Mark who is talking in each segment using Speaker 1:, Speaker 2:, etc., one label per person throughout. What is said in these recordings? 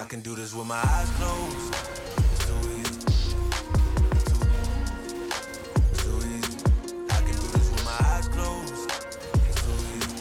Speaker 1: can do this with my eyes closed. It's too easy. Too easy. I can do this with my eyes closed. It's too easy.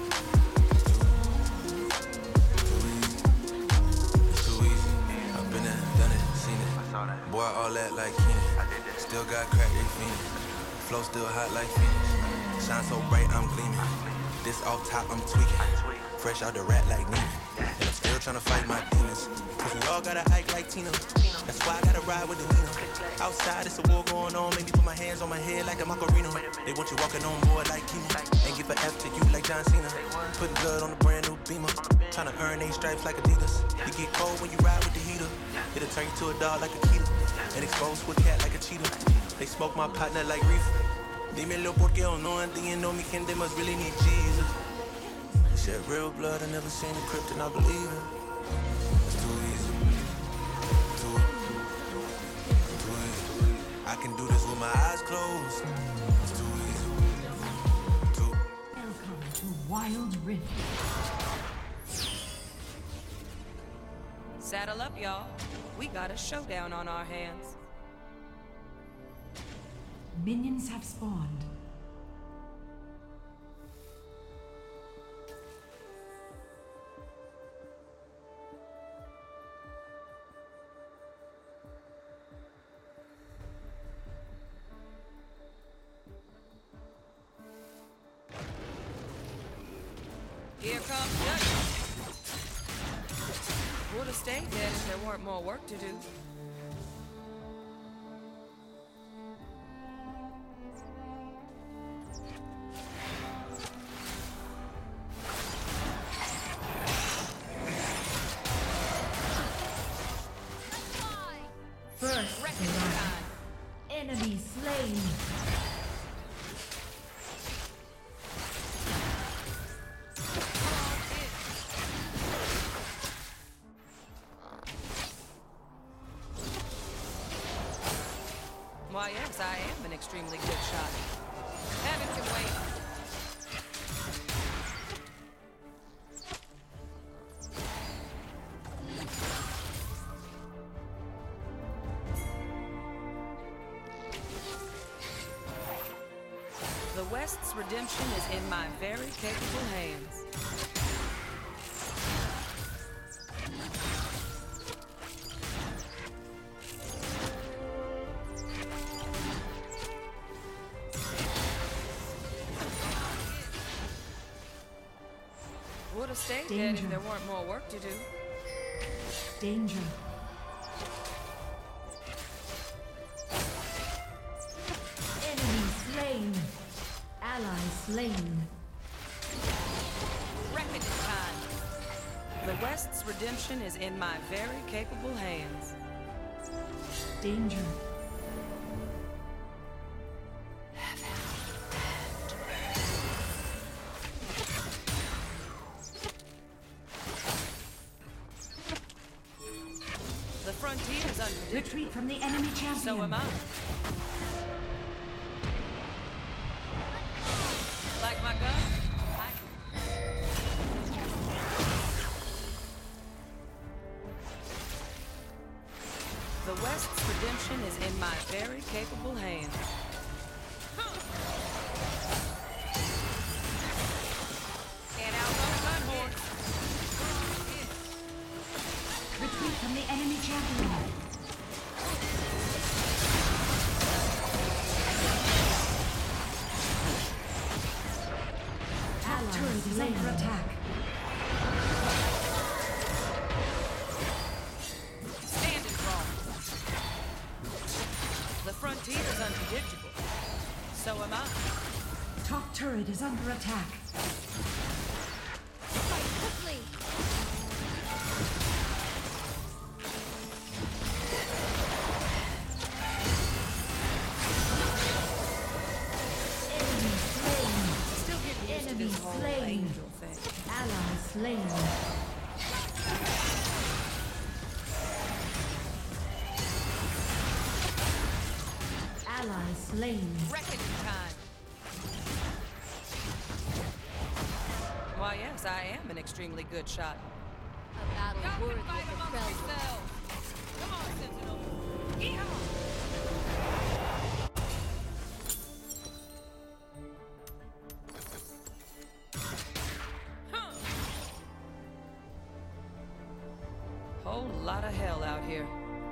Speaker 1: Too easy. It's too easy. I've been there, done it, seen it. Boy, all that like Kenny. Still got crack, they fiendin'. Flow still hot like Phoenix. Shine so bright, I'm gleaming. This off top, I'm tweaking. Fresh out the rat like me. And I'm still tryna fight my demons. Cause we all gotta act like Tina. That's why I gotta ride with the Nina. Outside, it's a war going on. Make me put my hands on my head like a Macarena. They want you walking on board like Kima. And give a F to you like John Cena. Putting blood on a brand new Beamer. Tryna earn 8 stripes like Adidas. You get cold when you ride with the heater. It'll turn you to a dog like a Keeta. And expose to a cat like a cheetah. They smoke my partner like reefer. Dímelo porque o no entiendo. Mi gente must really need Jesus. They shed real blood, I never seen a crypt and I believe it. It's too easy. Too easy. I can do this with my eyes closed. It's too easy.
Speaker 2: Welcome to Wild Rift.
Speaker 3: Saddle up, y'all. We got a showdown on our hands.
Speaker 2: Minions have spawned.
Speaker 3: Here comes judgment. Would have stayed dead if there weren't more work to do.
Speaker 2: First blood. Enemy slain.
Speaker 3: Why, yes, I am an extremely good shot. Heaven can wait. The West's redemption is in my very capable hands. Would have stayed dead if there weren't more work to do.
Speaker 2: Danger. Enemy slain. Ally slain.
Speaker 3: Reckoning time. The West's redemption is in my very capable hands.
Speaker 2: Danger. The frontier is unpredictable. Retreat from the enemy champion.
Speaker 3: So am I. Like my gun? The West's redemption is in my very capable hands. And out on gun horse.
Speaker 2: Retreat from the enemy champion. Ally turret is under attack.
Speaker 3: Standing wrong. The frontier is unpredictable. So am I.
Speaker 2: Top turret is under attack.
Speaker 4: Fight quickly.
Speaker 2: Enemy slain.
Speaker 3: Angel thing.
Speaker 2: Ally slain. Ally slain.
Speaker 3: Reckoning time. Why, yes, I am an extremely good shot.
Speaker 4: A battle
Speaker 3: Y'all
Speaker 4: worthy
Speaker 3: can fight
Speaker 4: of the
Speaker 3: amongst
Speaker 4: Freljord.
Speaker 3: yourselves. Come on, Sentinel. Yeehaw! Whole lot of hell out here.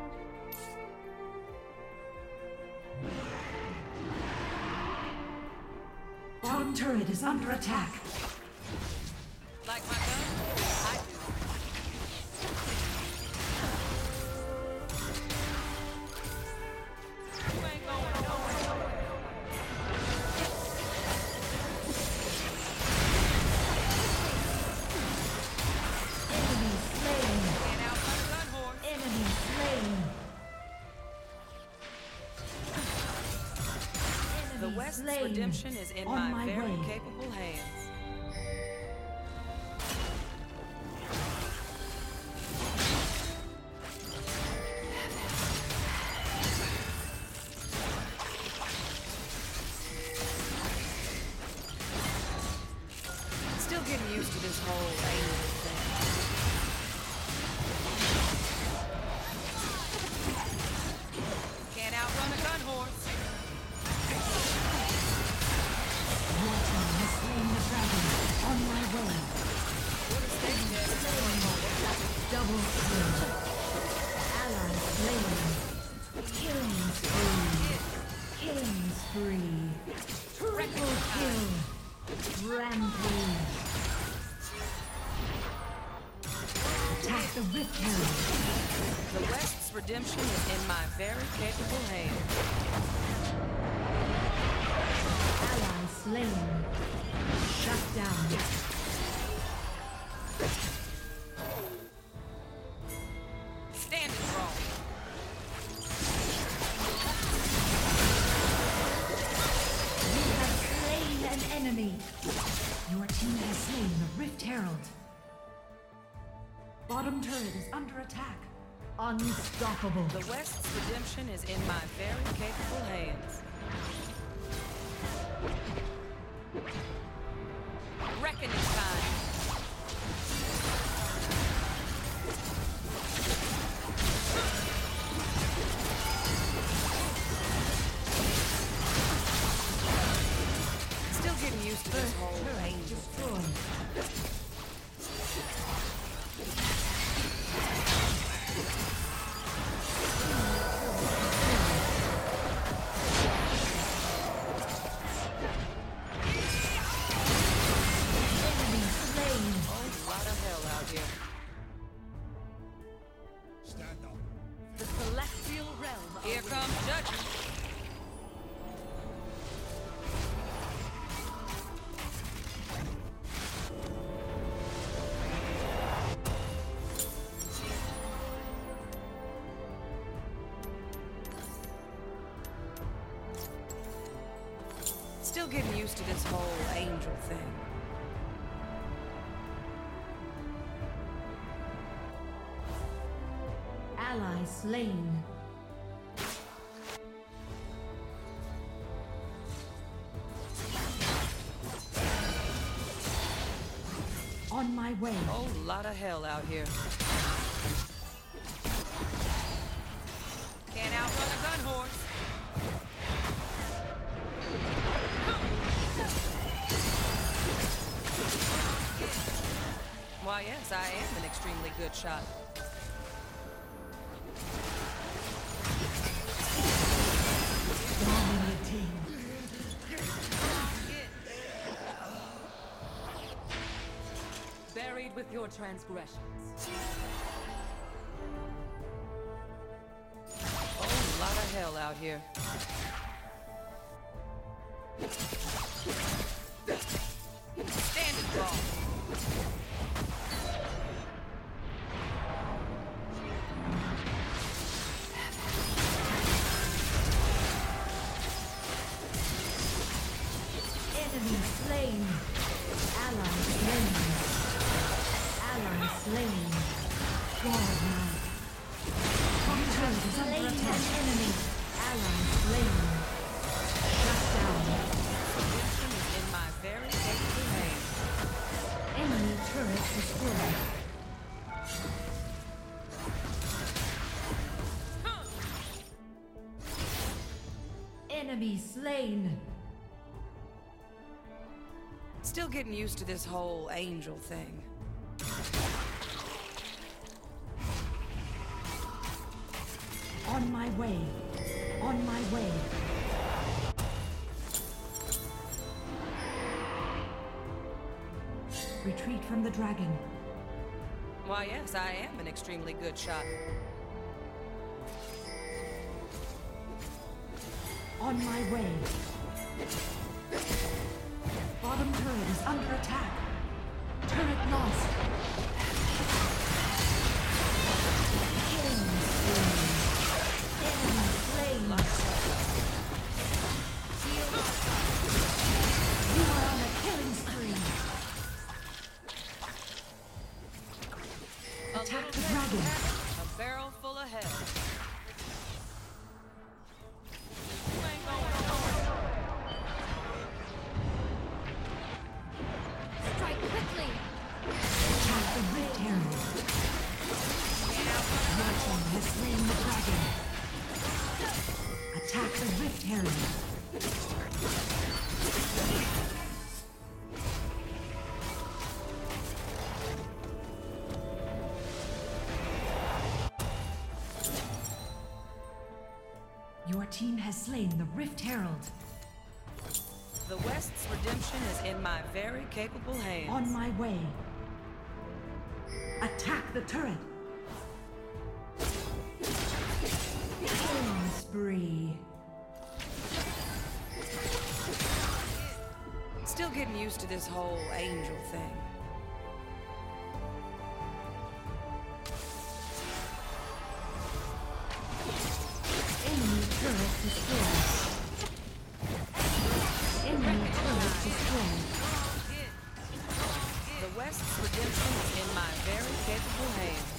Speaker 2: Bottom turret is under attack.
Speaker 3: Like my gun? I do. You ain't going nowhere.
Speaker 2: Enemy slain.
Speaker 3: Can't outrun a gun horse.
Speaker 2: Enemy slain.
Speaker 3: The
Speaker 2: Enemy
Speaker 3: West's
Speaker 2: slain.
Speaker 3: redemption is in
Speaker 2: On
Speaker 3: my
Speaker 2: my
Speaker 3: very
Speaker 2: way.
Speaker 3: capable hands. Still getting used to this whole angel thing. Can't outrun a gun horse.
Speaker 2: Your team has slain the dragon. On my way. Double kill. Ally slain. Killing spree. Killing spree. Triple kill. Rampage. Attack the Rift Herald.
Speaker 3: The West's redemption is in my very capable hands.
Speaker 2: Ally slain. Shut down.
Speaker 3: Standing wrong.
Speaker 2: You have slain an enemy. Your team has slain the Rift Herald. Bottom turret is under attack. Unstoppable.
Speaker 3: The West's redemption is in my very capable hands. Reckoning time. Still getting used to this whole angel.
Speaker 2: Destroyed. Enemy slain.
Speaker 3: Whole lot of hell out here.
Speaker 4: The celestial realm.
Speaker 3: Here comes judgment. Still getting used to this whole angel thing.
Speaker 2: Ally slain. On my way.
Speaker 3: Whole lot of hell out here. Can't outrun a gun horse. Why, yes, I am an extremely good shot.
Speaker 2: Dominating.
Speaker 4: Buried with your transgressions.
Speaker 3: Whole lot of hell out here. Standing tall.
Speaker 2: Enemy slain. Ally slain. Ally slain. Godlike. Top turret is under attack. Enemy. Ally slain. Shut down.
Speaker 3: Redemption is in my very capable hands.
Speaker 2: Enemy turret destroyed. Enemy slain.
Speaker 3: Still getting used to this whole angel thing.
Speaker 2: On my way. On my way. Retreat from the dragon.
Speaker 3: Why, yes, I am an extremely good shot.
Speaker 2: On my way. Bottom turret is under attack. Turret lost. Killing spree. Enemy slain. You are on a killing spree. Attack the dragon.
Speaker 3: A barrel full of hell.
Speaker 4: Strike quickly!
Speaker 2: Attack the rift herald. Your team has slain the dragon. Attack the rift herald. Your team has slain the rift herald.
Speaker 3: The West's redemption is in my very capable hands.
Speaker 2: On my way. Attack the turret. Killing spree.
Speaker 3: Still getting used to this whole angel thing.
Speaker 2: Enemy turret destroyed. Enemy turret destroyed.
Speaker 3: The West's redemption is in my very capable hands.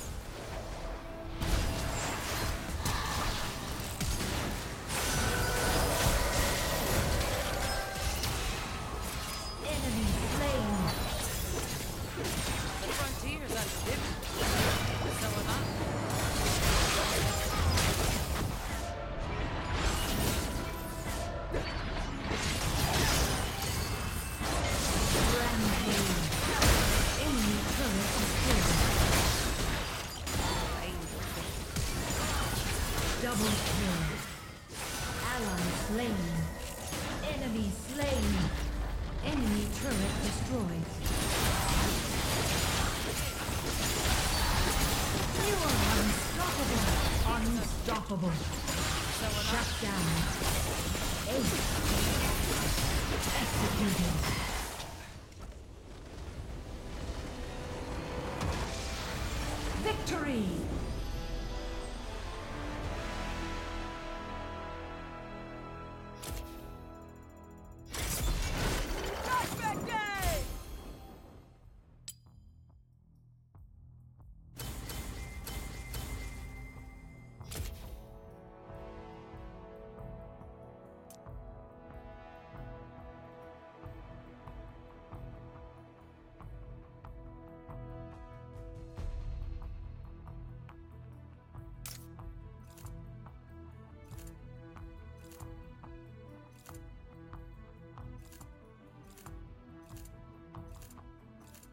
Speaker 2: Enemy slain.
Speaker 3: The frontier's undefeated. So am I.
Speaker 2: Rampage. Enemy turret destroyed. Double kill. Ally slain. Enemy slain. Enemy turret destroyed. You are unstoppable. Unstoppable. Shut down. Ace. Executed. Victory!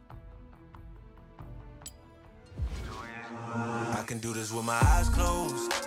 Speaker 1: I can do this with my eyes closed.